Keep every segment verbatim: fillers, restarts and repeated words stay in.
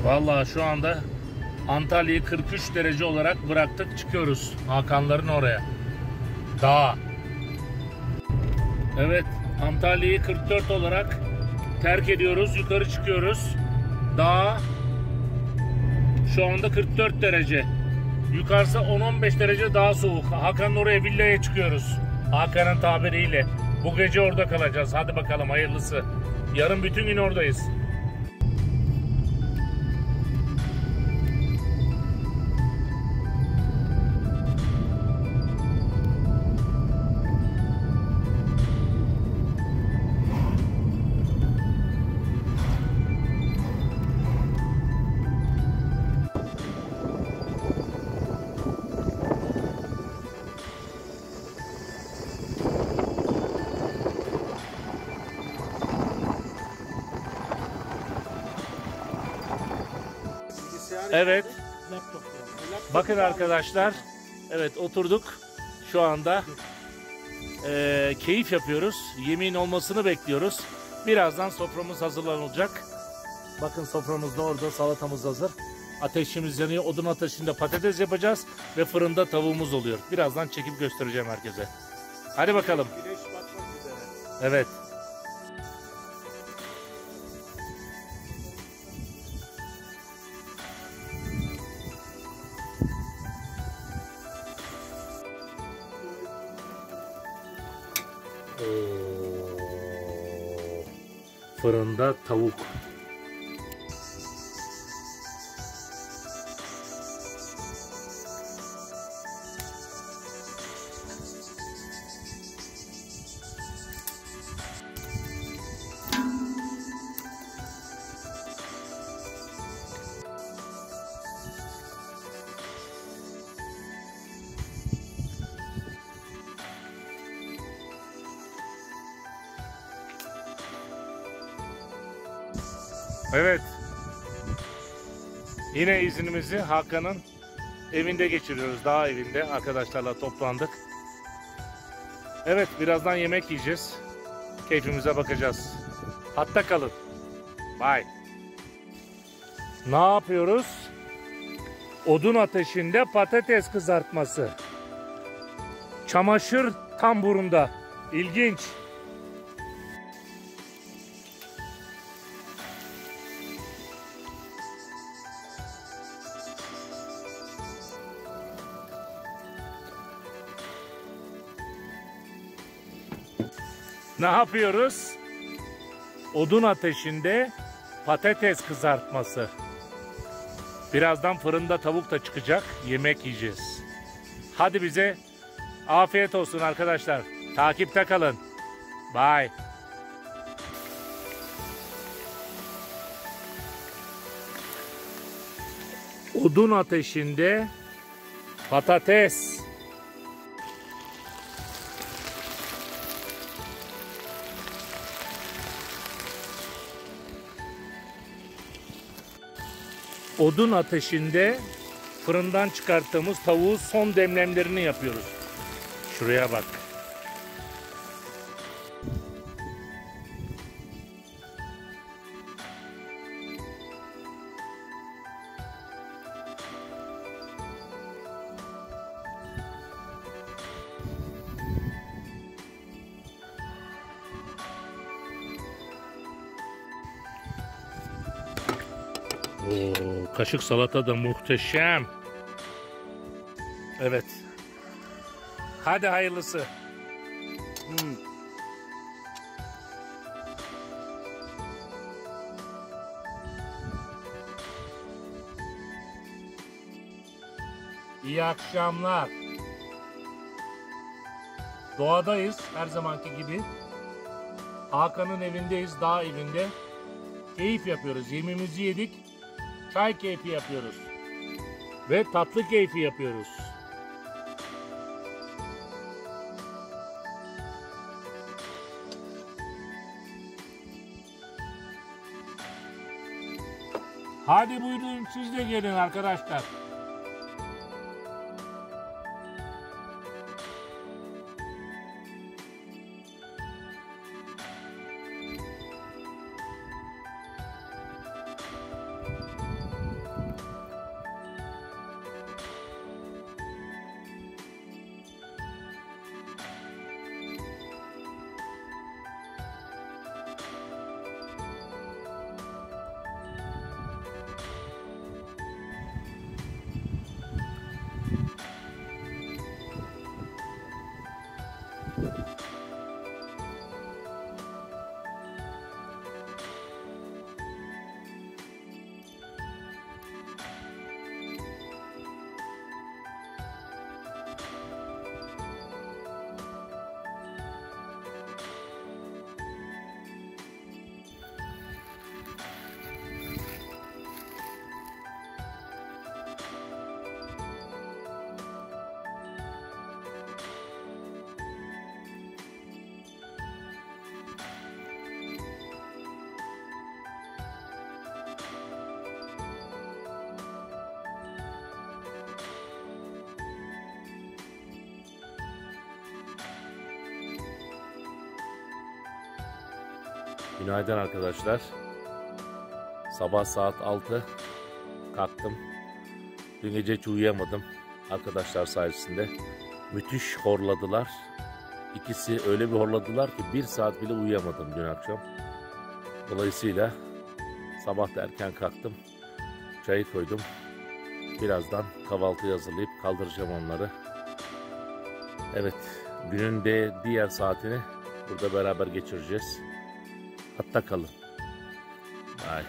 Vallahi şu anda Antalya'yı kırk üç derece olarak bıraktık, çıkıyoruz Hakanların oraya. Dağa. Evet, Antalya'yı kırk dört olarak terk ediyoruz, yukarı çıkıyoruz. Dağa. Şu anda kırk dört derece. Yukarısı on on beş derece daha soğuk. Hakan'ın oraya, villaya çıkıyoruz. Hakan'ın tabiriyle. Bu gece orada kalacağız. Hadi bakalım, hayırlısı. Yarın bütün gün oradayız. Evet. Bakın arkadaşlar. Evet, oturduk. Şu anda e, keyif yapıyoruz. Yemeğin olmasını bekliyoruz. Birazdan soframız hazırlanacak. Bakın, soframız da orada. Salatamız hazır. Ateşimiz yanıyor. Odun ateşinde patates yapacağız. Ve fırında tavuğumuz oluyor. Birazdan çekip göstereceğim herkese. Hadi bakalım. Güneş batmak üzere. Evet. Oo. Fırında tavuk. Evet. Yine iznimizi Hakan'ın evinde geçiriyoruz. Dağ evinde arkadaşlarla toplandık. Evet, birazdan yemek yiyeceğiz. Keyfimize bakacağız. Hatta kalın. Bye. Ne yapıyoruz? Odun ateşinde patates kızartması. Çamaşır tamburunda. İlginç. Ne yapıyoruz? Odun ateşinde patates kızartması. Birazdan fırında tavuk da çıkacak. Yemek yiyeceğiz. Hadi bize afiyet olsun arkadaşlar. Takipte kalın. Bye. Odun ateşinde patates. Odun ateşinde fırından çıkarttığımız tavuğu son demlemlerini yapıyoruz. Şuraya bak. Oo, kaşık salata da muhteşem. Evet. Hadi hayırlısı. Hmm. İyi akşamlar. Doğadayız her zamanki gibi. Hakan'ın evindeyiz, dağ evinde. Keyif yapıyoruz. Yemeğimizi yedik. Çay keyfi yapıyoruz. Ve tatlı keyfi yapıyoruz. Hadi buyurun, siz de gelin arkadaşlar. Günaydın arkadaşlar. Sabah saat altı kalktım. Dün gece hiç uyuyamadım arkadaşlar sayesinde. Müthiş horladılar. İkisi öyle bir horladılar ki bir saat bile uyuyamadım dün akşam. Dolayısıyla sabah da erken kalktım. Çayı koydum. Birazdan kahvaltıyı hazırlayıp kaldıracağım onları. Evet, günün de diğer saatini burada beraber geçireceğiz. Hatta kalın. Bye.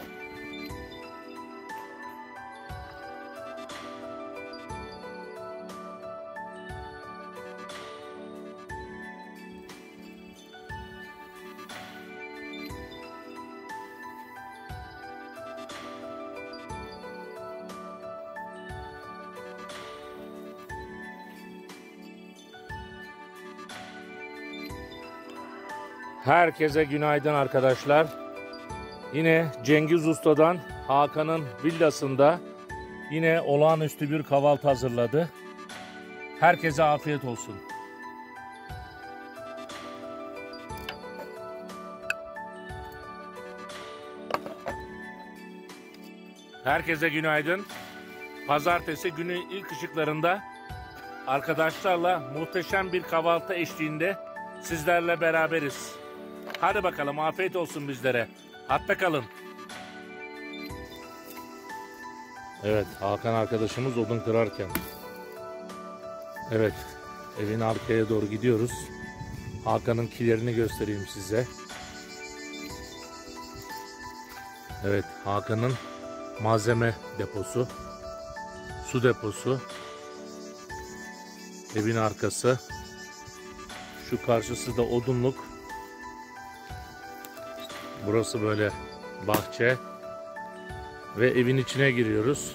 Herkese günaydın arkadaşlar. Yine Cengiz Usta'dan Hakan'ın villasında yine olağanüstü bir kahvaltı hazırladı. Herkese afiyet olsun. Herkese günaydın. Pazartesi günü ilk ışıklarında arkadaşlarla muhteşem bir kahvaltı eşliğinde sizlerle beraberiz. Hadi bakalım, afiyet olsun bizlere. Hatta kalın. Evet, Hakan arkadaşımız odun kırarken. Evet, evin arkaya doğru gidiyoruz. Hakan'ın kilerini göstereyim size. Evet, Hakan'ın malzeme deposu, su deposu, evin arkası. Şu karşısı da odunluk. Burası böyle bahçe ve evin içine giriyoruz.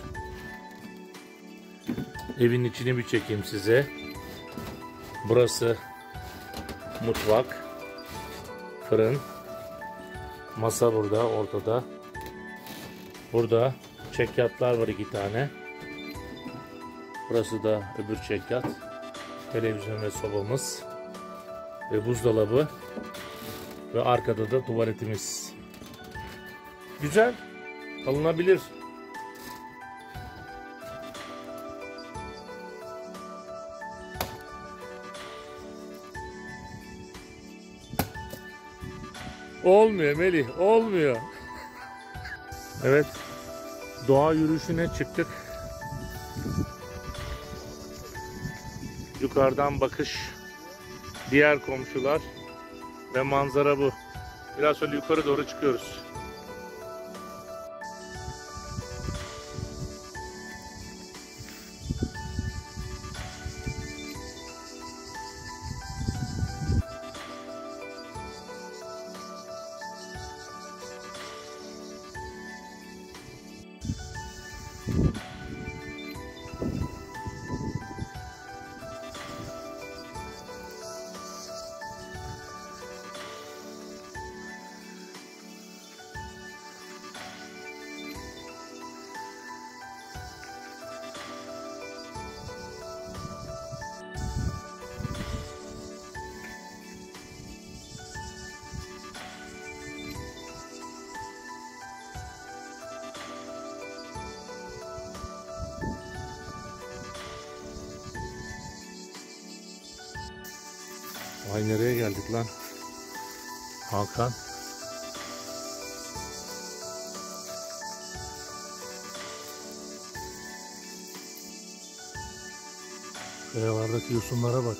Evin içini bir çekeyim size. Burası mutfak, fırın, masa burada ortada. Burada çekyatlar var, iki tane. Burası da öbür çekyat. Televizyon ve sobamız ve buzdolabı. Ve arkada da tuvaletimiz. Güzel. Kalınabilir. Olmuyor Melih. Olmuyor. Evet. Doğa yürüyüşüne çıktık. Yukarıdan bakış. Diğer komşular. Ve manzara bu. Biraz şöyle yukarı doğru çıkıyoruz. Ay, nereye geldik lan? Hakan. Kayalardaki yosunlara bak.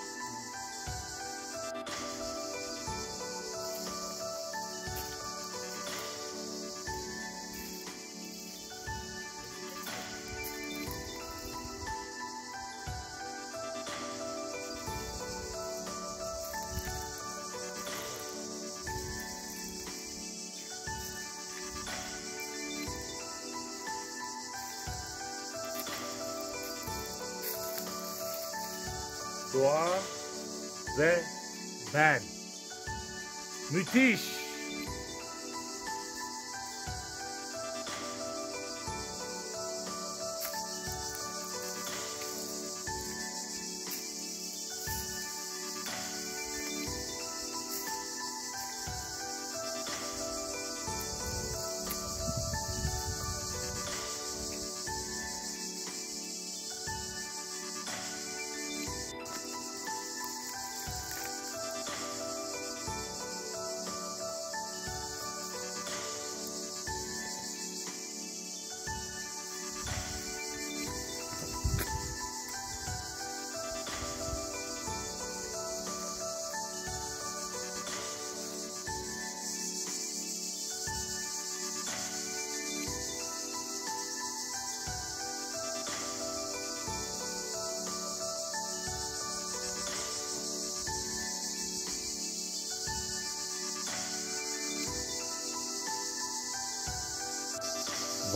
Doğa ve ben. Müthiş.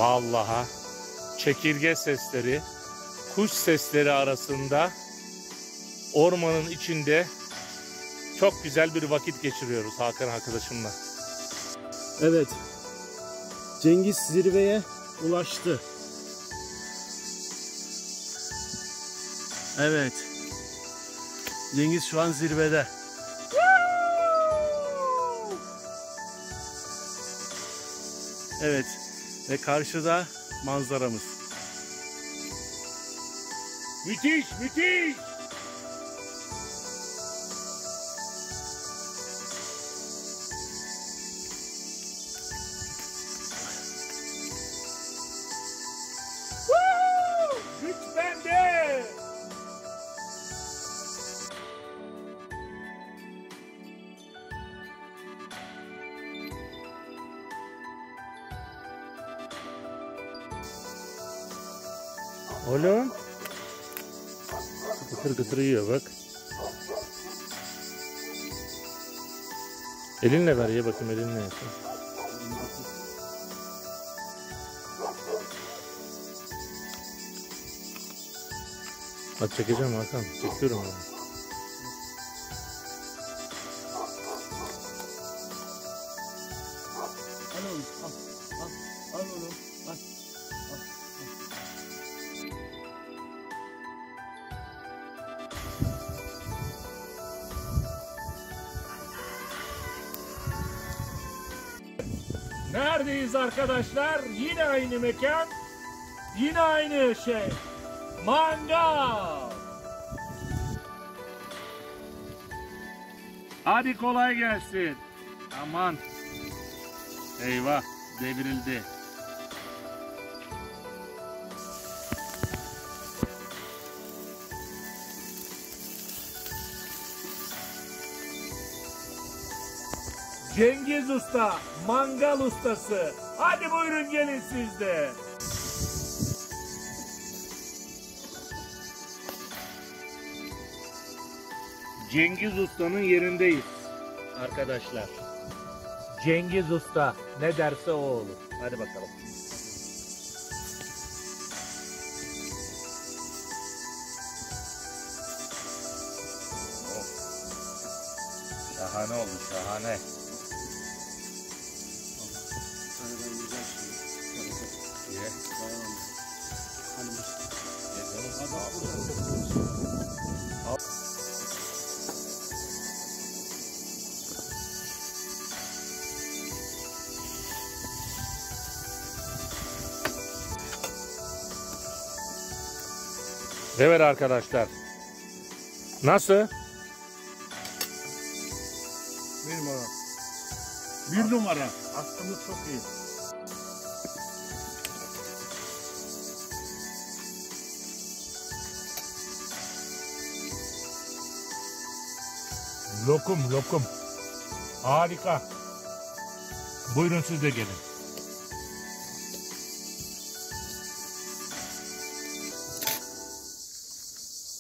Vallahi çekirge sesleri, kuş sesleri arasında ormanın içinde çok güzel bir vakit geçiriyoruz Hakan arkadaşımla. Evet. Cengiz zirveye ulaştı. Evet. Cengiz şu an zirvede. Evet. Ve karşıda manzaramız. Müthiş, müthiş. Güç bende. Oğlum. Gıtır gıtır yiyor bak. Elinle ver ye bakayım, elinle ye. Bak çekeceğim Hakan. Çekiyorum onu. Al oğlum, al, al, al oğlum, al, al, al. Neredeyiz arkadaşlar? Yine aynı mekan. Yine aynı şey. Mangal. Hadi kolay gelsin. Aman. Eyvah, devrildi. Cengiz Usta, mangal ustası. Hadi buyurun gelin siz de. Cengiz Usta'nın yerindeyiz arkadaşlar. Cengiz Usta ne derse o olur. Hadi bakalım. Oh. Şahane oldu, şahane. Ye. Ye canım. Evet arkadaşlar. Nasıl? Bir numara. Bir numara. Aklımız çok iyi. Lokum lokum. Harika. Buyurun siz de gelin.